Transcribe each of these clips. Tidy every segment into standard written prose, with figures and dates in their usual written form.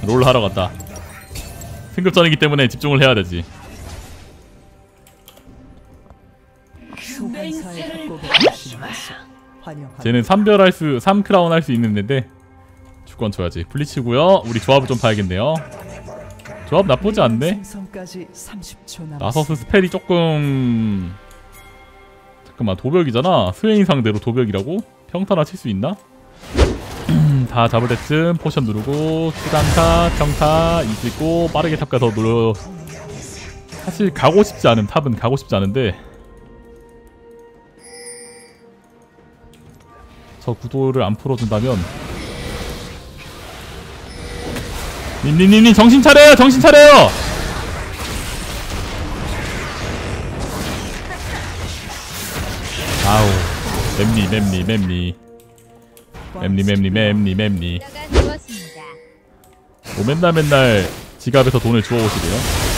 롤 하러 갔다. 승급전이기 때문에 집중을 해야 되지. 쟤는 3크라운 할 수 있는 데인데 주권 줘야지. 블리치고요. 우리 조합을 좀 봐야겠네요. 조합 나쁘지 않네. 나서스 스펠이 조금... 잠깐만, 도벽이잖아. 스웨인 상대로 도벽이라고? 평타나 칠 수 있나? 다 잡을 때쯤 포션 누르고 수단타, 평타, 이지고 빠르게 탑 가서 눌러. 사실 가고 싶지 않음. 탑은 가고 싶지 않은데 저 구도를 안 풀어준다면. 님님님님 정신 차려요! 정신 차려요! 아우 맵니 뭐 맨날 지갑에서 돈을 주워오시래요.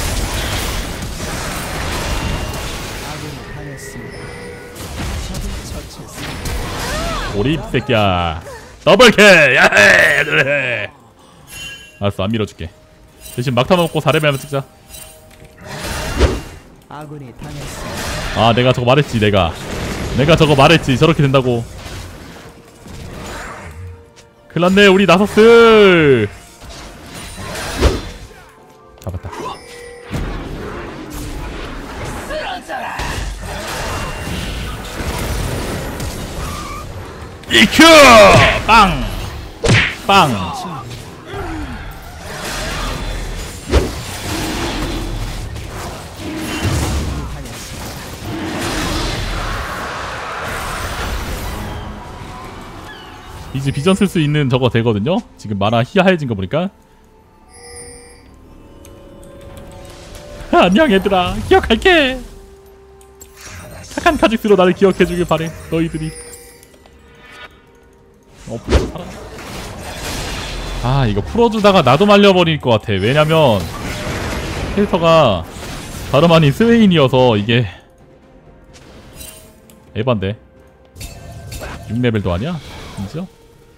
오립 새끼야. 더블킬! 야해! 알았어, 안 밀어줄게. 대신 막타 먹고 4레벨 하면 찍자. 아, 내가 저거 말했지. 내가 저거 말했지. 저렇게 된다고. 큰일났네 우리 나서스. 잡았다. 이큐! 빵! 빵! 이제 비전 쓸 수 있는 저거 되거든요? 지금 만화 희하해진 거 보니까. 안녕 얘들아, 기억할게. 착한 카직스로 나를 기억해주길 바래. 너희들이. 살아. 아, 이거 풀어주다가 나도 말려버릴 것 같아. 왜냐면 캐릭터가 다름 아닌 스웨인이어서 이게 에반데. 6레벨도 아니야? 진짜?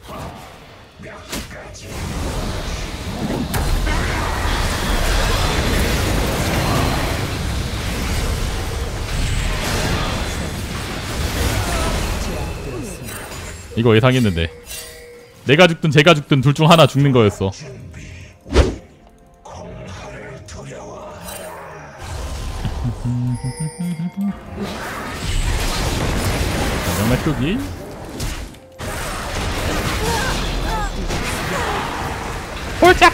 이거 예상했는데. 내가 죽든 제가 죽든 둘 중 하나 죽는 거였어. 명맥 끄기. 홀짝!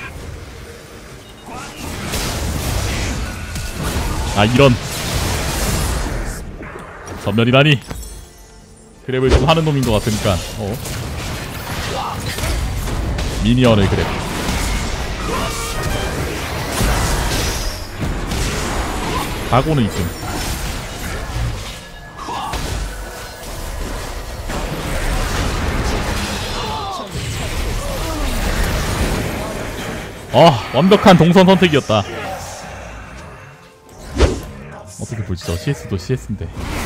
아, 이런. 전멸이라니. 그랩을 좀 하는 놈인 것 같으니까. 미니언을 그랩. 각오는 있음. 완벽한 동선 선택이었다. 어떻게 보지? 저 CS도 CS인데.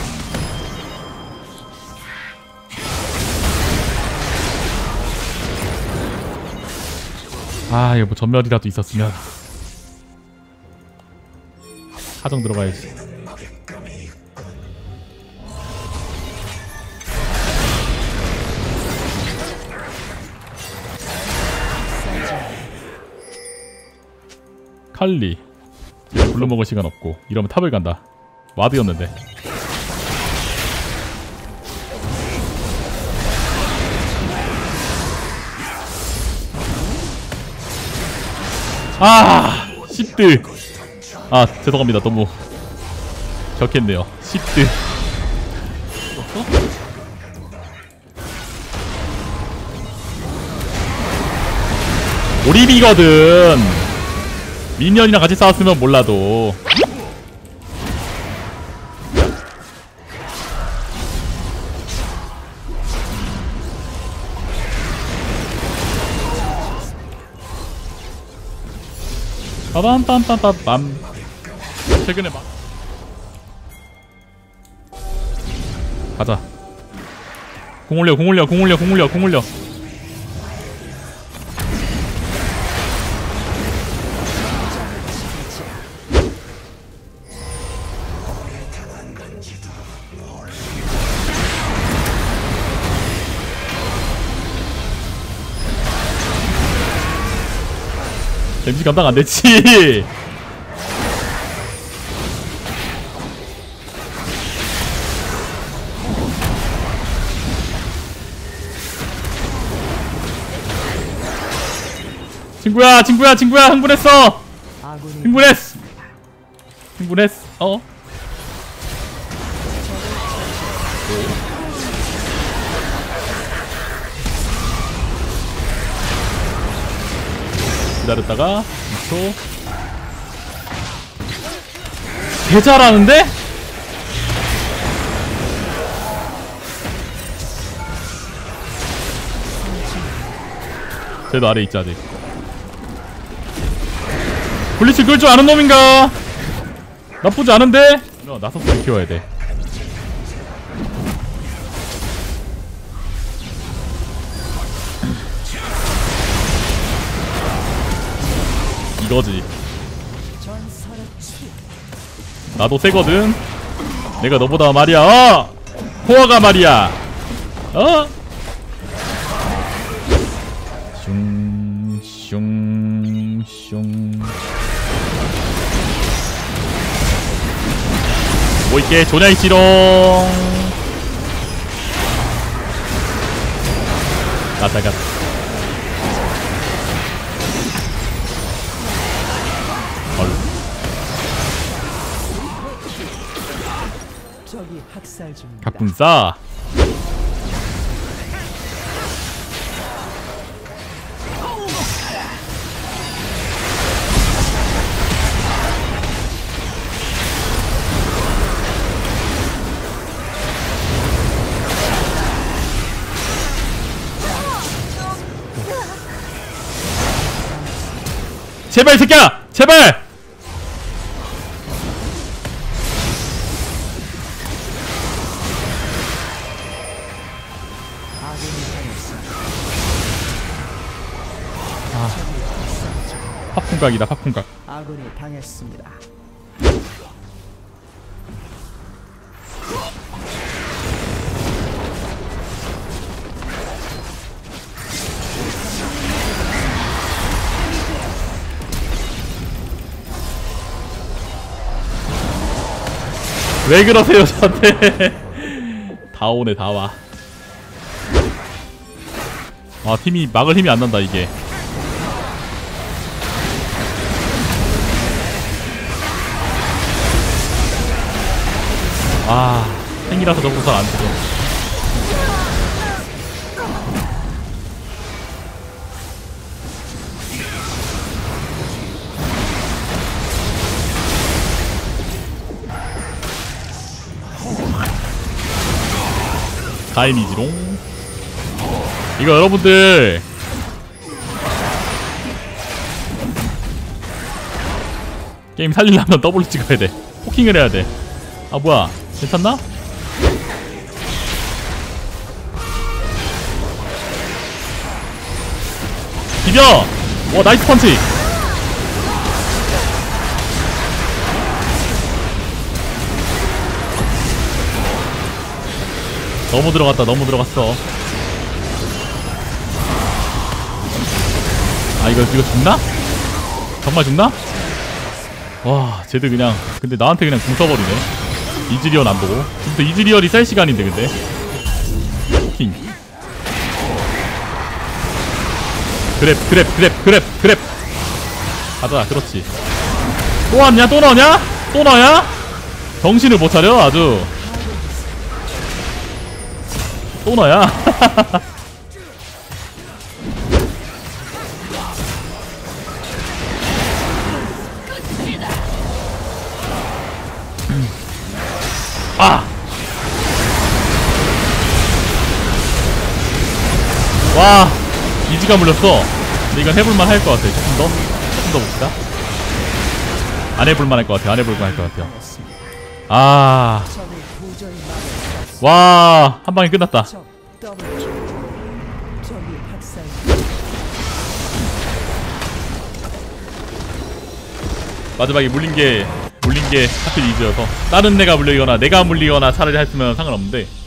아, 이거 뭐 전멸이라도 있었으면. 하정 들어가야지. 칼리. 이제 불러 먹을 시간 없고. 이러면 탑을 간다. 와드였는데. 아, 10드. 아, 죄송합니다. 너무 격했네요. 10드. 오립이거든. 미니언이랑 같이 싸웠으면 몰라도. 빠밤빰빰빰빰. 최근에 막 가자. 공 올려. 데미지 감당 안되지. 친구야 흥분했어. 흥분했어. 기다렸다가 2초. 개 잘하는데? 쟤도 아래 있지 아직. 블리츠 끌 줄 아는 놈인가? 나쁘지 않은데? 나서스 키워야 돼. 이거지. 나도 세거든. 내가 너보다 말이야. 코어가 말이야. 슝슝슝. 뭐 있게 조냐이치롱. 가자. 각분싸. 제발 새끼야! 제발! 팝풍각이다. 팝풍각. 아군이 당했습니다. 왜 그러세요 저한테. 다 오네 다 와. 아 팀이 막을 힘이 안 난다 이게. 아 생이라서 너무 잘 안 되죠. 가임이지롱. 이거 여러분들 게임 살리려면 더블 찍어야 돼. 포킹을 해야 돼. 아 뭐야 괜찮나? 비벼! 와 나이스 펀치! 너무 들어갔다. 너무 들어갔어. 아 이거 죽나? 정말 죽나? 와 쟤들 그냥 근데 나한테 그냥 궁 써버리네. 이즈리얼 안 보고. 진짜 이즈리얼이 쌀 시간인데 근데. 킹. 그랩. 가자. 그렇지. 또 왔냐? 또 넣냐? 또 넣냐? 정신을 못 차려 아주. 또 넣야? 아! 와! 이지가 물렸어. 근데 이건 해볼만 할 것 같아. 조금 더 봅시다. 안 해볼만 할 것 같아. 안 해볼만 할 것 같아요. 아. 와! 한 방에 끝났다. 마지막에 물린 게 하필 이즈여서 다른 애가 물리거나 내가 물리거나 차라리 했으면 상관없는데